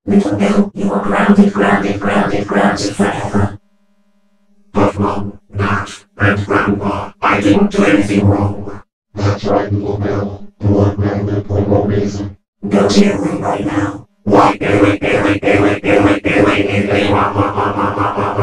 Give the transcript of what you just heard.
Little Bill, you are grounded, grounded, grounded, grounded forever. But Mom, Nat, and Grandpa, I didn't do anything wrong. That's right, Little Bill. You are grounded for no reason. Go to your room right now. Why,